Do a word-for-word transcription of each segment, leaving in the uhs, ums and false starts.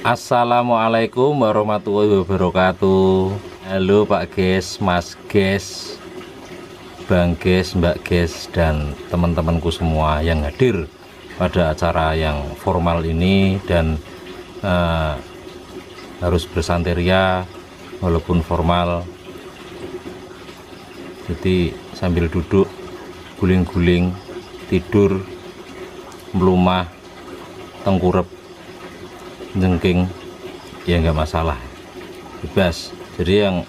Assalamualaikum warahmatullahi wabarakatuh. Halo Pak Ges, Mas Ges, Bang Ges, Mbak Ges, dan teman-temanku semua yang hadir pada acara yang formal ini dan uh, harus bersanteria walaupun formal. Jadi sambil duduk, guling-guling, tidur, melumah, tengkurep, jengking, ya nggak masalah, bebas. Jadi yang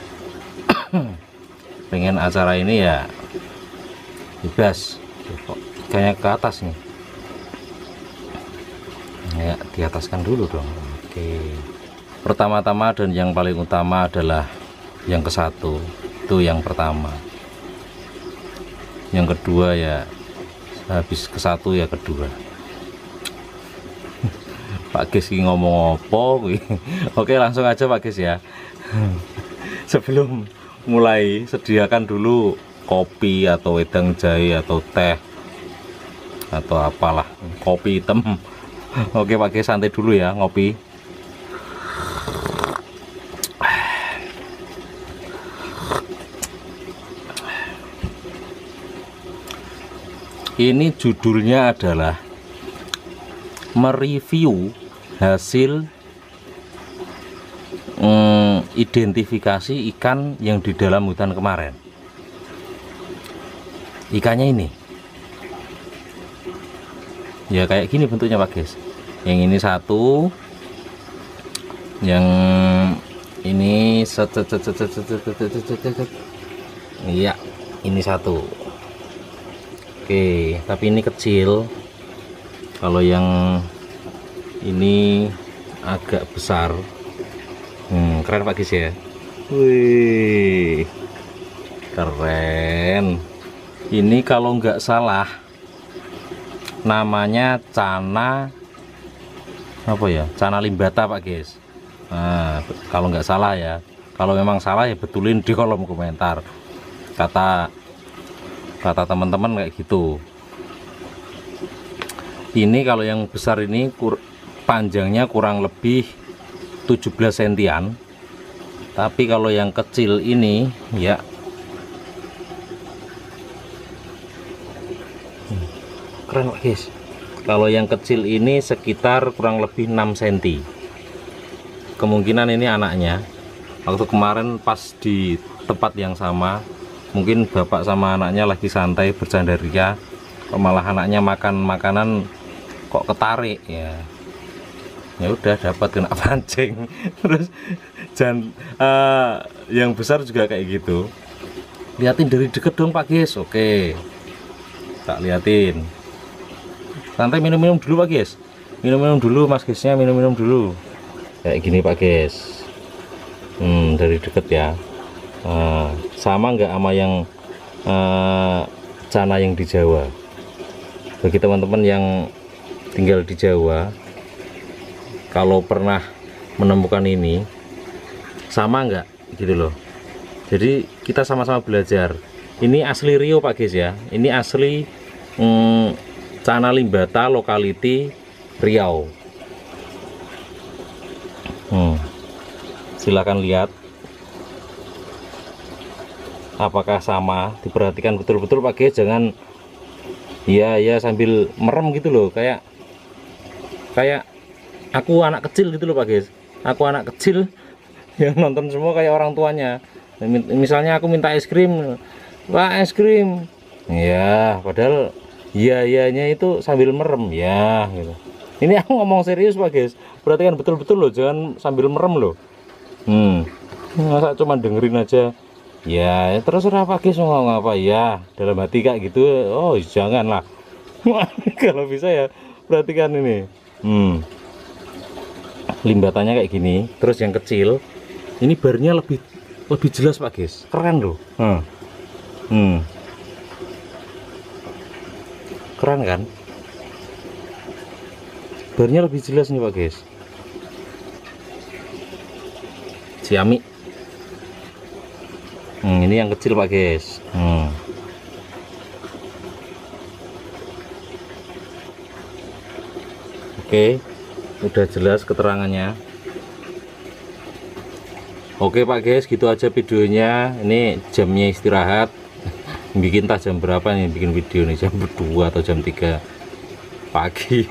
pengen acara ini ya bebas. Kayaknya ke atas nih, ya diataskan dulu dong. Oke, pertama-tama dan yang paling utama adalah yang ke satu, itu yang pertama. Yang kedua ya habis ke satu ya kedua. Pak Ges ngomong apa? Oke, langsung aja Pak Ges ya. Sebelum mulai, sediakan dulu kopi atau wedang jahe atau teh atau apalah, kopi hitam. Oke Pak Ges, santai dulu ya ngopi. Ini judulnya adalah mereview hasil mm, identifikasi ikan yang di dalam hutan kemarin. Ikannya ini ya kayak gini bentuknya Pak Ges. Yang ini satu, yang ini set, set, set, set, set, set, set, set, set, set, set. Iya, ini satu. Oke, tapi ini kecil. Kalau yang ini agak besar. Hmm, keren Pak Ges ya. Wih, keren. Ini kalau nggak salah namanya cana apa ya? Cana limbata Pak Ges. Nah, kalau nggak salah ya. Kalau memang salah ya betulin di kolom komentar. Kata kata teman-teman kayak gitu. Ini kalau yang besar ini kur, panjangnya kurang lebih tujuh belas sentian. Tapi kalau yang kecil ini ya keren Pak Ges. Kalau yang kecil ini sekitar kurang lebih enam sentimeter. Kemungkinan ini anaknya. Waktu kemarin pas di tempat yang sama, mungkin bapak sama anaknya lagi santai bercandaria, malah anaknya makan makanan kok ketarik ya. Ya udah dapat kena pancing. Terus dan uh, yang besar juga kayak gitu. Liatin dari deket dong Pak Ges. Oke, tak liatin. Santai, minum-minum dulu Pak Ges. Minum-minum dulu Mas Gesnya, minum-minum dulu. Kayak gini Pak Ges. Hmm, dari deket ya. Uh, sama nggak sama yang uh, cana yang di Jawa. Bagi teman-teman yang tinggal di Jawa, kalau pernah menemukan ini sama nggak gitu loh. Jadi kita sama-sama belajar. Ini asli Riau Pak Ges ya. Ini asli hmm, cana limbata lokality Riau. Hmm. Silakan lihat apakah sama. Diperhatikan betul-betul Pak Ges, jangan ya ya sambil merem gitu loh, kayak kayak aku anak kecil gitu loh Pak Ges. Aku anak kecil yang nonton semua kayak orang tuanya. Misalnya aku minta es krim, Pak es krim, ya padahal iya iyanya itu sambil merem ya gitu. Ini aku ngomong serius Pak Ges, perhatikan betul-betul loh, jangan sambil merem loh. Hmm, masa cuma dengerin aja ya, terserah Pak Ges ngomong apa ya dalam hati kayak gitu. Oh janganlah. Kalau bisa ya perhatikan ini. Hmm, limbatannya kayak gini. Terus yang kecil ini barnya lebih lebih jelas Pak Ges, keren loh. Hmm. Hmm. Keren kan, barnya lebih jelas nih Pak Ges. Siami. Hmm, ini yang kecil Pak Ges. Hmm. Oke, udah jelas keterangannya. Oke Pak guys, gitu aja videonya. Ini jamnya istirahat. Bikin tas jam berapa nih bikin video nih, jam dua atau jam tiga pagi.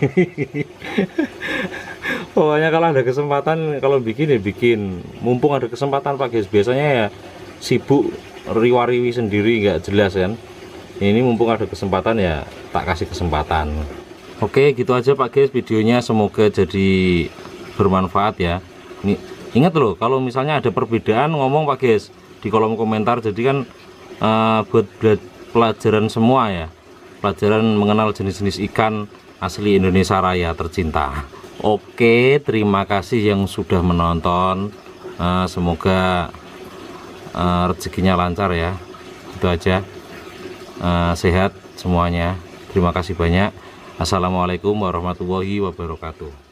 Pokoknya kalau ada kesempatan, kalau bikin ya bikin, mumpung ada kesempatan Pak guys. Biasanya ya sibuk riwa-riwi sendiri nggak jelas kan. Ini mumpung ada kesempatan ya tak kasih kesempatan. Oke gitu aja Pak guys videonya, semoga jadi bermanfaat ya. Ini ingat loh, kalau misalnya ada perbedaan ngomong Pak guys di kolom komentar, jadi kan uh, buat pelajaran semua ya, pelajaran mengenal jenis-jenis ikan asli Indonesia Raya tercinta. Oke, terima kasih yang sudah menonton, uh, semoga uh, rezekinya lancar ya. Itu aja, uh, sehat semuanya. Terima kasih banyak. Assalamualaikum warahmatullahi wabarakatuh.